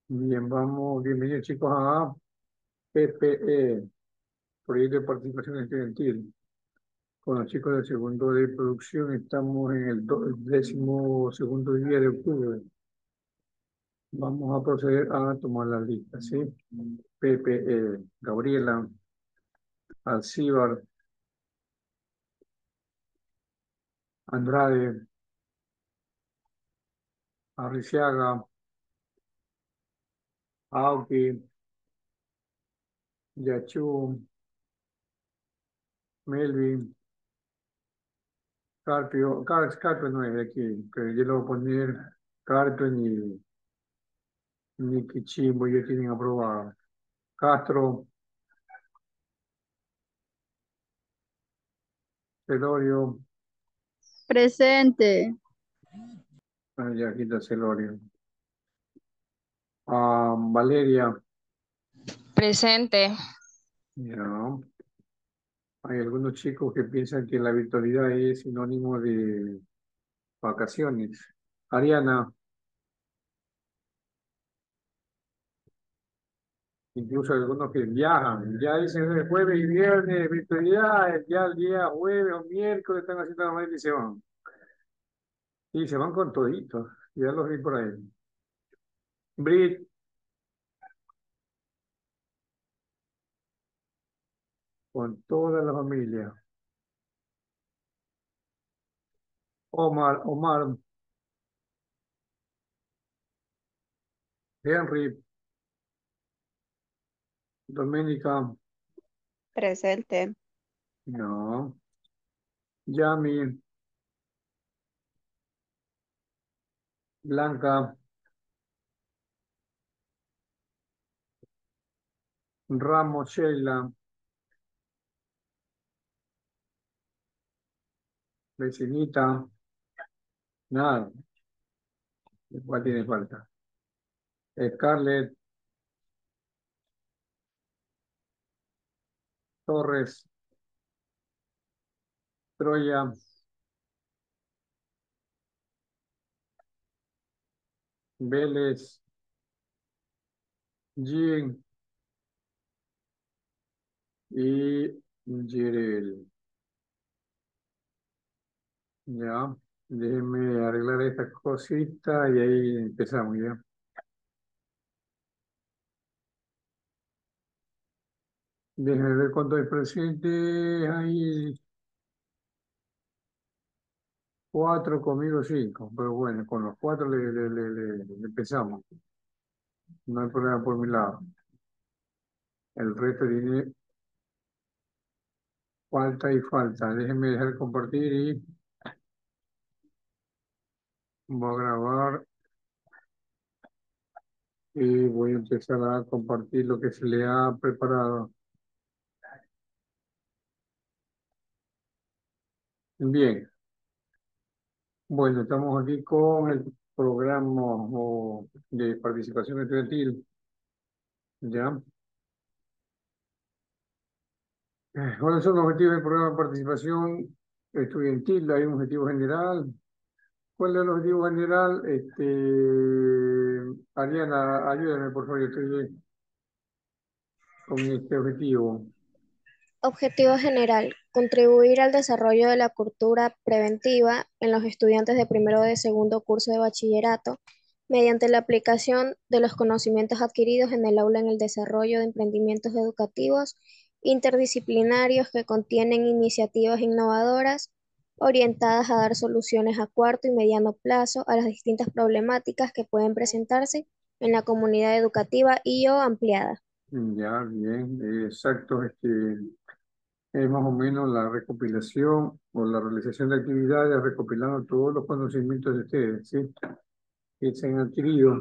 Bien, vamos, bienvenidos chicos a PPE, Proyecto de Participación Estudiantil. Con los chicos del segundo de producción estamos en el 12º día de octubre. Vamos a proceder a tomar la lista, ¿sí? PPE, Gabriela, Alcíbar, Andrade, Arriciaga, Auki, Yachú, Melvin, Carpio, Carpio no es de aquí, que yo le voy a poner Carpio ni Kichimbo, ya tienen aprobado. Castro, Celorio, Presente. ya quita Celorio. Valeria, Presente. ya. Hay algunos chicos que piensan que la virtualidad es sinónimo de vacaciones. Ariana, incluso algunos que viajan, ya dicen el jueves y viernes, virtualidad, ya el día jueves o miércoles están haciendo la maleta y se van. Y se van con toditos, ya los vi por ahí. Brit, con toda la familia. Omar, Henry, Doménica, Presente. no. Yami, Blanca, Ramos, Sheila, vecinita, nada, igual tiene falta. Scarlett, Torres, Troya, Vélez, Jean y Jirel. Ya, déjenme arreglar esta cosita y ahí empezamos ya. Déjenme ver cuántos hay presentes. Hay cuatro, conmigo cinco, pero bueno, con los cuatro le empezamos. No hay problema por mi lado. El resto tiene falta y falta. Déjenme dejar compartir y voy a grabar y voy a empezar a compartir lo que se le ha preparado. Bien, bueno, estamos aquí con el programa de participación estudiantil. ¿Ya? ¿Cuáles son los objetivos del programa de participación estudiantil? Hay un objetivo general. ¿Cuál es el objetivo general? Ariana, ayúdame, por favor, yo estoy con este objetivo. Objetivo general: contribuir al desarrollo de la cultura preventiva en los estudiantes de primero o de segundo curso de bachillerato mediante la aplicación de los conocimientos adquiridos en el aula en el desarrollo de emprendimientos educativos interdisciplinarios que contienen iniciativas innovadoras orientadas a dar soluciones a corto y mediano plazo a las distintas problemáticas que pueden presentarse en la comunidad educativa y o ampliada. Ya, bien, exacto. Es más o menos la recopilación o la realización de actividades, recopilando todos los conocimientos de ustedes, ¿sí? Que se han adquirido.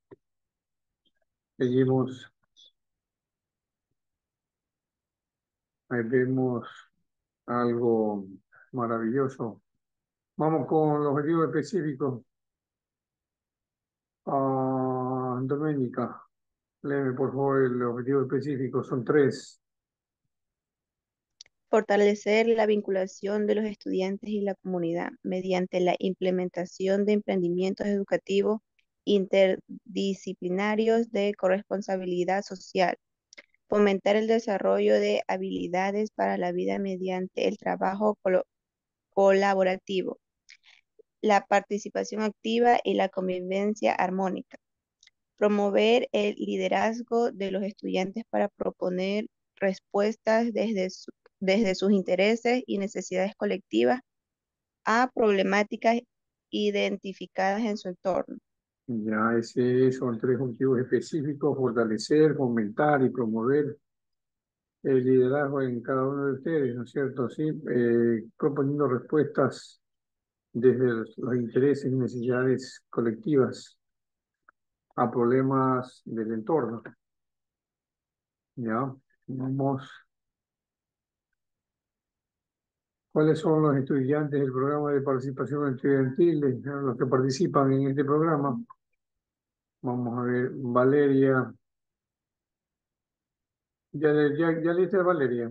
Seguimos, ahí vemos algo maravilloso. Vamos con los objetivos específicos. Doménica, léeme por favor el objetivo específico, son tres. Fortalecer la vinculación de los estudiantes y la comunidad mediante la implementación de emprendimientos educativos interdisciplinarios de corresponsabilidad social, fomentar el desarrollo de habilidades para la vida mediante el trabajo colaborativo, la participación activa y la convivencia armónica, promover el liderazgo de los estudiantes para proponer respuestas desde sus intereses y necesidades colectivas a problemáticas identificadas en su entorno. Ya, ese son tres objetivos específicos: fortalecer, fomentar y promover el liderazgo en cada uno de ustedes, ¿no es cierto? Sí, proponiendo respuestas desde los intereses y necesidades colectivas a problemas del entorno. Ya, vamos. ¿Cuáles son los estudiantes del programa de participación estudiantil, los que participan en este programa? Vamos a ver, Valeria. Ya leíste a Valeria.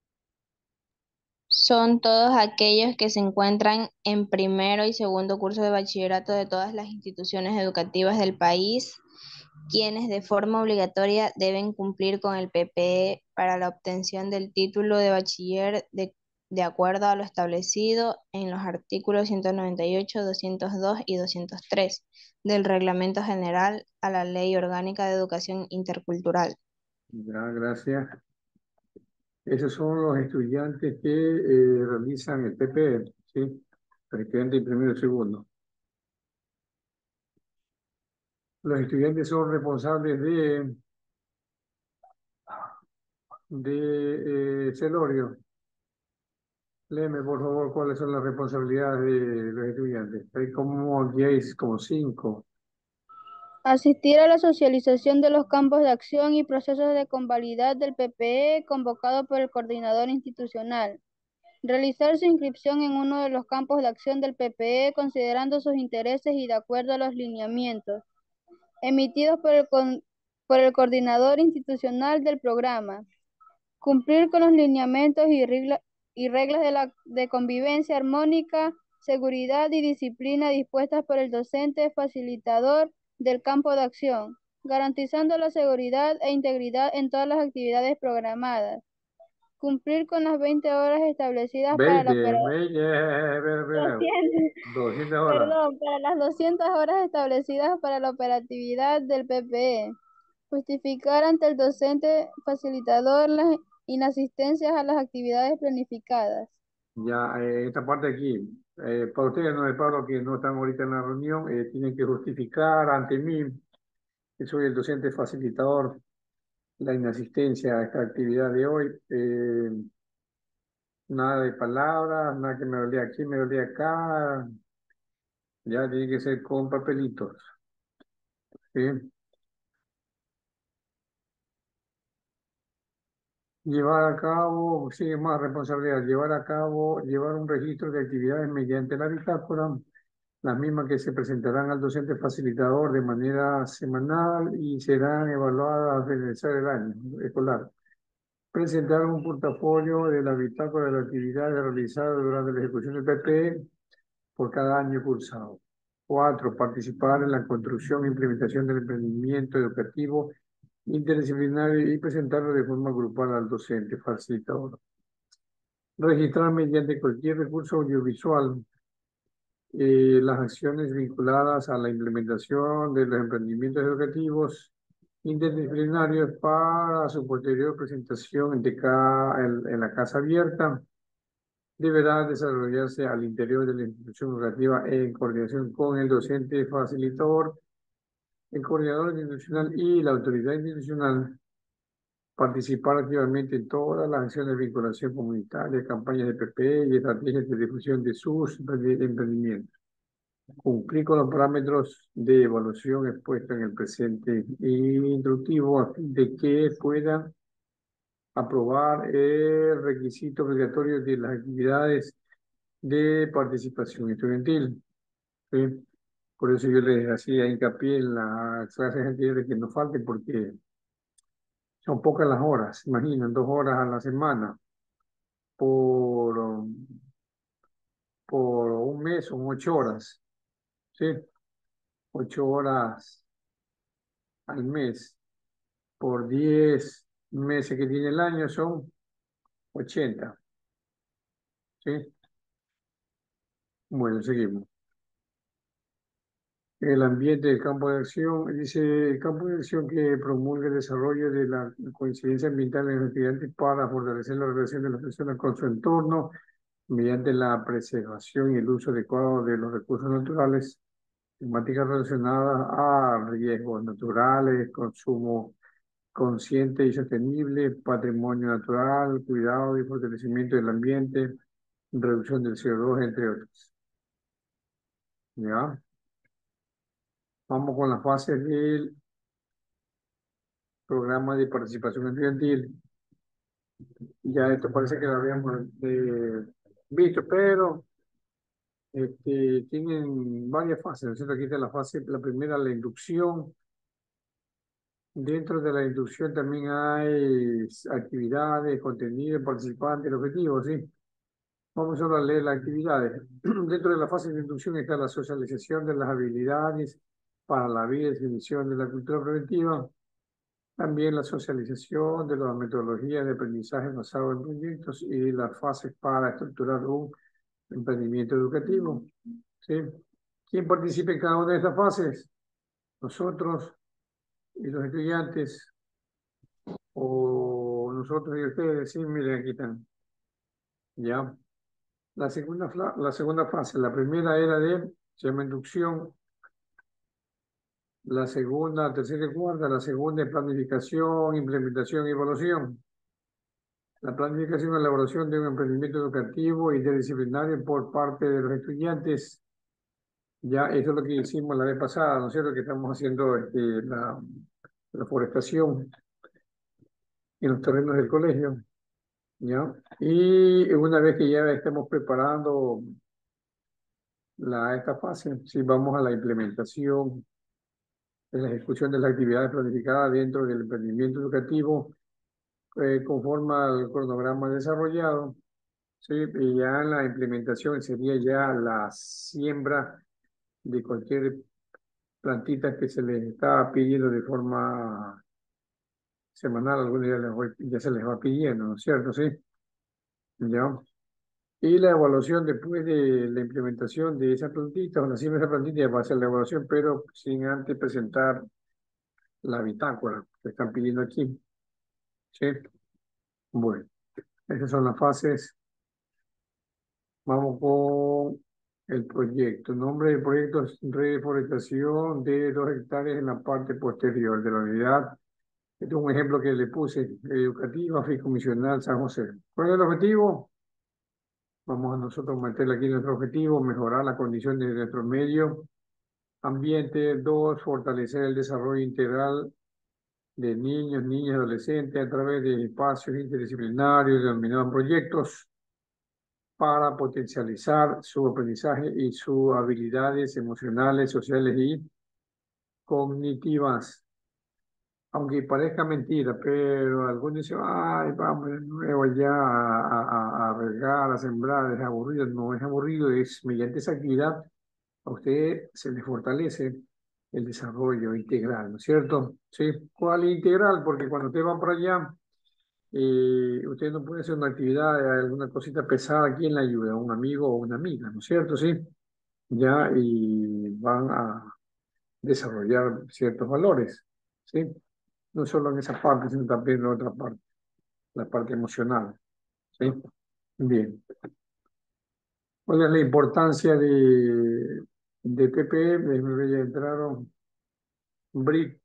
Son todos aquellos que se encuentran en primero y segundo curso de bachillerato de todas las instituciones educativas del país, quienes de forma obligatoria deben cumplir con el PPE para la obtención del título de bachiller de acuerdo a lo establecido en los artículos 198, 202 y 203 del Reglamento General a la Ley Orgánica de Educación Intercultural. Ya, gracias. Esos son los estudiantes que realizan el PPE, ¿sí? Los estudiantes de primero y segundo. Los estudiantes son responsables de Celorio. Léeme, por favor, cuáles son las responsabilidades de los estudiantes. Hay como 10, como 5. Asistir a la socialización de los campos de acción y procesos de convalidad del PPE convocado por el coordinador institucional. Realizar su inscripción en uno de los campos de acción del PPE considerando sus intereses y de acuerdo a los lineamientos emitidos por el coordinador institucional del programa. Cumplir con los lineamientos y reglas de convivencia armónica, seguridad y disciplina dispuestas por el docente facilitador del campo de acción, garantizando la seguridad e integridad en todas las actividades programadas. Cumplir con las 20 horas establecidas para la 200 horas. perdón, para las 200 horas establecidas para la operatividad del PPE. Justificar ante el docente facilitador las inasistencias a las actividades planificadas. Ya, esta parte aquí, para ustedes, no, Pablo, que no están ahorita en la reunión, tienen que justificar ante mí, que soy el docente facilitador, la inasistencia a esta actividad de hoy. Nada de palabras, nada que me dolía aquí, me dolía acá. Ya tiene que ser con papelitos. ¿Sí? Llevar a cabo, sigue más responsabilidad, llevar un registro de actividades mediante la bitácora, las mismas que se presentarán al docente facilitador de manera semanal y serán evaluadas al finalizar el año escolar. Presentar un portafolio de la bitácora de las actividades realizadas durante la ejecución del PPE por cada año cursado. 4. Participar en la construcción e implementación del emprendimiento educativo interdisciplinario y presentarlo de forma grupal al docente facilitador. Registrar mediante cualquier recurso audiovisual las acciones vinculadas a la implementación de los emprendimientos educativos interdisciplinarios para su posterior presentación en la casa abierta. Deberá desarrollarse al interior de la institución educativa en coordinación con el docente facilitador, el coordinador institucional y la autoridad institucional. Participar activamente en todas las acciones de vinculación comunitaria, campañas de PPE y estrategias de difusión de sus emprendimientos. Cumplir con los parámetros de evaluación expuestos en el presente instructivo a fin de que pueda aprobar el requisito obligatorio de las actividades de participación estudiantil. ¿Sí? Por eso yo les hacía hincapié en las clases anteriores que no falten porque son pocas las horas, imaginen, 2 horas a la semana por, por un mes, son 8 horas. ¿Sí? 8 horas al mes por 10 meses que tiene el año son 80. ¿Sí? Bueno, seguimos. El ambiente del campo de acción, dice el campo de acción que promulga el desarrollo de la coincidencia ambiental en los estudiantes para fortalecer la relación de las personas con su entorno mediante la preservación y el uso adecuado de los recursos naturales, temáticas relacionadas a riesgos naturales, consumo consciente y sostenible, patrimonio natural, cuidado y fortalecimiento del ambiente, reducción del CO2, entre otros. ¿Ya? Vamos con la fase del programa de participación estudiantil. Ya esto parece que lo habíamos visto, pero tienen varias fases. ¿No es cierto? Aquí está la fase, la primera, la inducción. Dentro de la inducción también hay actividades, contenido, participantes, el objetivo, ¿sí? Vamos solo a leer las actividades. Dentro de la fase de inducción está la socialización de las habilidades para la vida y definición de la cultura preventiva. También la socialización de las metodologías de aprendizaje basado en proyectos y las fases para estructurar un emprendimiento educativo. ¿Sí? ¿Quién participa en cada una de estas fases? Nosotros y los estudiantes, o nosotros y ustedes. Sí, miren, aquí están. ¿Ya? La segunda fase, la primera era se llama inducción, la segunda, tercera y cuarta, la segunda es planificación, implementación y evaluación. La planificación y elaboración de un emprendimiento educativo interdisciplinario por parte de los estudiantes. Ya, eso es lo que hicimos la vez pasada, ¿no es cierto? Que estamos haciendo la forestación en los terrenos del colegio, ¿ya? Y una vez que ya estemos preparando esta fase, sí, vamos a la implementación, en la ejecución de las actividades planificadas dentro del emprendimiento educativo, conforme al cronograma desarrollado. Sí, y ya la implementación sería ya la siembra de cualquier plantita que se les está pidiendo de forma semanal, algunos ya se les va pidiendo, ¿no es cierto? Sí, ya. Y la evaluación después de la implementación de esa plantita, o la siembra de esa plantita, ya va a ser la evaluación, pero sin antes presentar la bitácora que están pidiendo aquí. ¿Sí? Bueno, esas son las fases. Vamos con el proyecto. Nombre del proyecto es reforestación de 2 hectáreas en la parte posterior de la unidad. Este es un ejemplo que le puse, educativa, Fideicomisional San José. ¿Cuál es el objetivo? Vamos a nosotros meterle aquí nuestro objetivo, mejorar las condiciones de nuestro medio ambiente. 2, fortalecer el desarrollo integral de niños, niñas y adolescentes a través de espacios interdisciplinarios denominados proyectos para potencializar su aprendizaje y sus habilidades emocionales, sociales y cognitivas. Aunque parezca mentira, pero algunos dicen, ay, vamos de nuevo ya a regar, a sembrar, es aburrido. No es aburrido, es mediante esa actividad a usted se le fortalece el desarrollo integral, ¿no es cierto? ¿Sí? ¿Cuál integral? Porque cuando usted va para allá, usted no puede hacer una actividad, alguna cosita pesada, ¿quién le ayuda? Un amigo o una amiga, ¿no es cierto? Sí, ya, y van a desarrollar ciertos valores, ¿sí? No solo en esa parte, sino también en la otra parte, la parte emocional, ¿sí? Bien. ¿Cuál es la importancia de PPM? Ya entraron. Brick,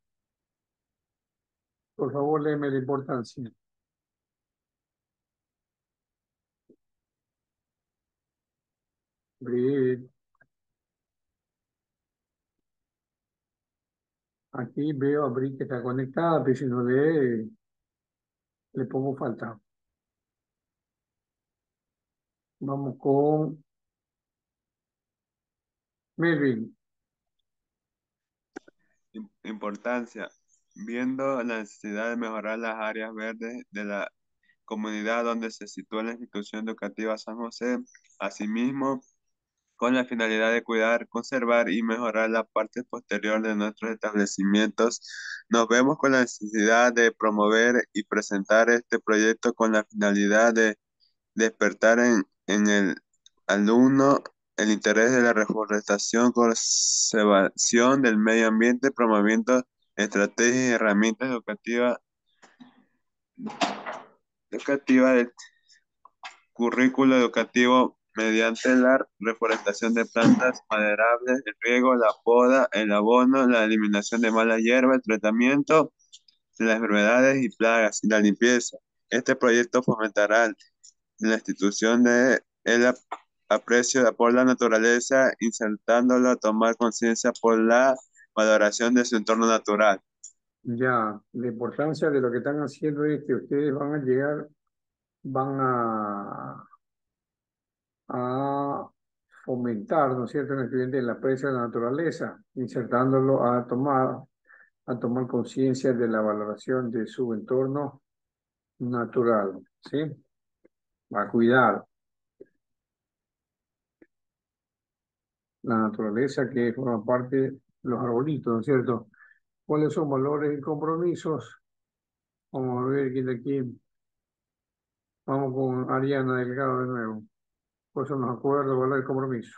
por favor, léeme la importancia. Brick, aquí veo a Brick que está conectada, pero si no le pongo falta. Vamos con Melvin. Importancia. Viendo la necesidad de mejorar las áreas verdes de la comunidad donde se sitúa la institución educativa San José, asimismo, con la finalidad de cuidar, conservar y mejorar la parte posterior de nuestros establecimientos. Nos vemos con la necesidad de promover y presentar este proyecto con la finalidad de despertar en el alumno el interés de la reforestación, conservación del medio ambiente, promoviendo estrategias y herramientas educativas del currículo educativo mediante la reforestación de plantas maderables, el riego, la poda, el abono, la eliminación de malas hierbas, el tratamiento de las enfermedades y plagas y la limpieza. Este proyecto fomentará la institución de el aprecio por la naturaleza, insertándolo a tomar conciencia por la valoración de su entorno natural. Ya, la importancia de lo que están haciendo es que ustedes van a llegar, van a fomentar, ¿no es cierto?, en el estudiante el aprecio de la naturaleza, insertándolo a tomar conciencia de la valoración de su entorno natural, ¿sí? A cuidar la naturaleza que forma parte de los arbolitos, ¿no es cierto? ¿Cuáles son valores y compromisos? Vamos a ver quién de aquí. Vamos con Ariana Delgado de nuevo. ¿Cuáles son los acuerdos, valores y compromisos?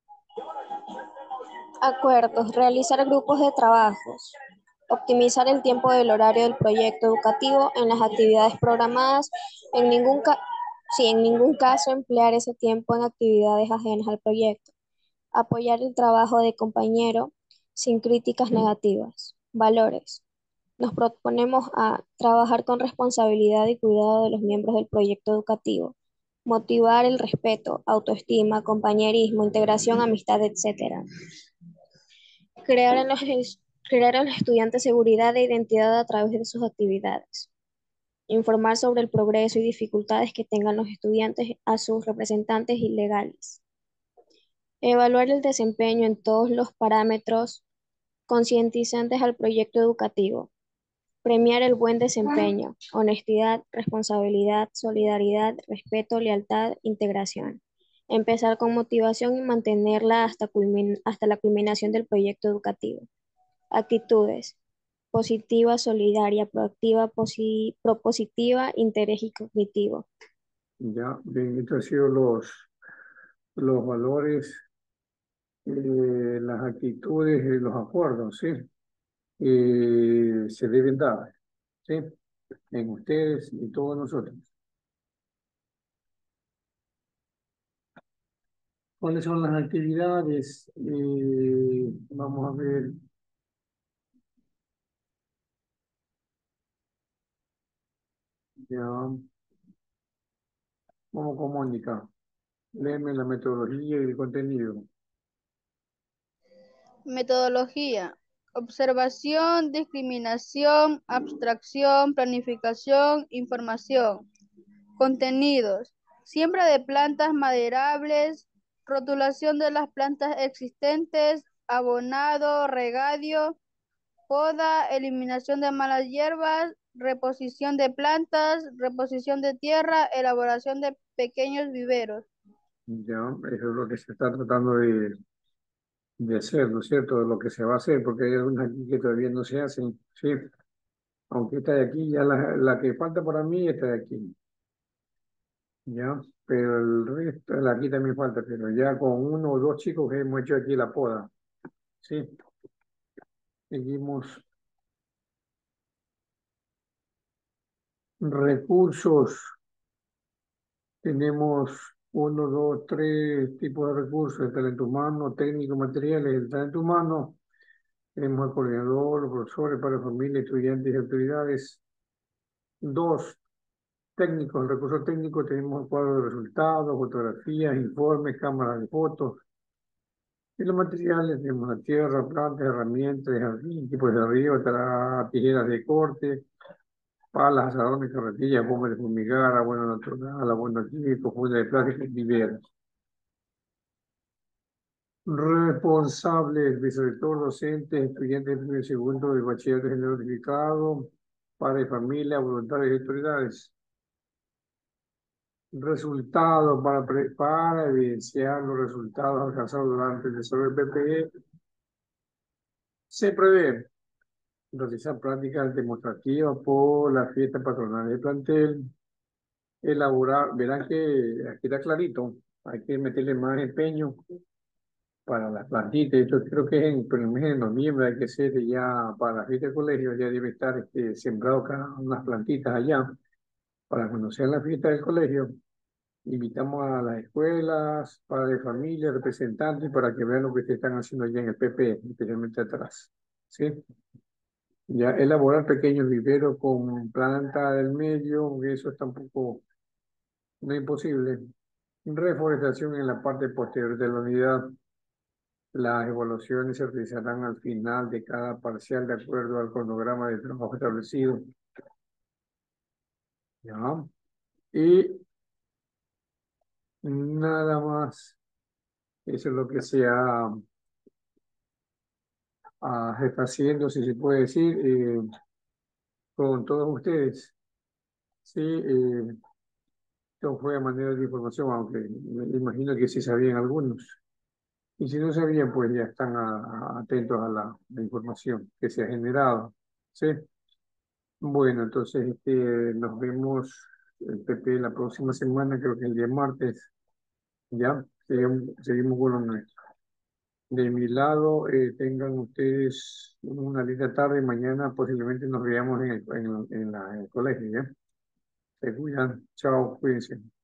Acuerdos, realizar grupos de trabajos, optimizar el tiempo del horario del proyecto educativo en las actividades programadas, en ningún en ningún caso emplear ese tiempo en actividades ajenas al proyecto, apoyar el trabajo de compañero sin críticas negativas. Valores. Nos proponemos a trabajar con responsabilidad y cuidado de los miembros del proyecto educativo, motivar el respeto, autoestima, compañerismo, integración, amistad, etc. Crear en crear en los estudiantes seguridad e identidad a través de sus actividades. Informar sobre el progreso y dificultades que tengan los estudiantes a sus representantes y legales. Evaluar el desempeño en todos los parámetros concientizantes al proyecto educativo. Premiar el buen desempeño, honestidad, responsabilidad, solidaridad, respeto, lealtad, integración. Empezar con motivación y mantenerla hasta la culminación del proyecto educativo. Actitudes. Positiva, solidaria, proactiva, propositiva, interés y cognitivo. Ya, bien, estos han sido los valores, las actitudes y los acuerdos, ¿sí? Se deben dar, ¿sí? En ustedes y todos nosotros. ¿Cuáles son las actividades? Vamos a ver. Ya, vamos con Mónica. Léeme la metodología y el contenido. Metodología. Observación, discriminación, abstracción, planificación, información. Contenidos. Siembra de plantas maderables, rotulación de las plantas existentes, abonado, regadío, poda, eliminación de malas hierbas, reposición de plantas, reposición de tierra, elaboración de pequeños viveros. Ya, eso es lo que se está tratando de hacer, ¿no es cierto? De lo que se va a hacer, porque hay algunas aquí que todavía no se hacen, ¿sí? Aunque esta de aquí, ya la que falta para mí, esta de aquí, ¿ya? Pero el resto, la aquí también falta, pero ya con uno o dos chicos que hemos hecho aquí la poda, ¿sí? Seguimos. Recursos. Tenemos uno, dos, tres tipos de recursos: el talento humano, técnico, materiales. El talento humano, tenemos el coordinador, los profesores, para familia, estudiantes y autoridades. Dos, técnicos. El recurso técnico, tenemos el cuadro de resultados, fotografías, informes, cámaras de fotos. Y los materiales, tenemos la tierra, plantas, herramientas de jardín, tipos de río, tijeras de corte, palas, azadones, carretillas, bombas de fumigar, abono natural, abono químico, funda de plástico y viveros. Responsable, vicerrector, docente, estudiantes de primer y segundo de bachillerato general unificado, padre de familia, voluntarios y autoridades. resultados para evidenciar los resultados alcanzados durante el desarrollo del PPE. Se prevé realizar prácticas demostrativas por la fiesta patronal del plantel, elaborar, verán que aquí está clarito, hay que meterle más empeño para las plantitas. Esto creo que por el mes de noviembre hay que ser ya para la fiesta del colegio, ya debe estar sembrado cada unas plantitas allá para conocer la fiesta del colegio. Invitamos a las escuelas, padres de familia, representantes, para que vean lo que se están haciendo allá en el PP, especialmente atrás. ¿Sí? Ya elaborar pequeños viveros con planta del medio, eso tampoco no es imposible. Reforestación en la parte posterior de la unidad. Las evaluaciones se realizarán al final de cada parcial de acuerdo al cronograma de trabajo establecido. ¿Ya? Y nada más. Eso es lo que está haciendo, si se puede decir, con todos ustedes. Sí, esto fue a manera de información, aunque me imagino que sí sabían algunos. Y si no sabían, pues ya están atentos a la información que se ha generado. ¿Sí? Bueno, entonces nos vemos el PP la próxima semana, creo que el día martes. Ya, seguimos con lo nuestro. De mi lado, tengan ustedes una linda tarde. Mañana posiblemente nos veamos en el colegio, ¿ya? Se cuidan. Chao, cuídense.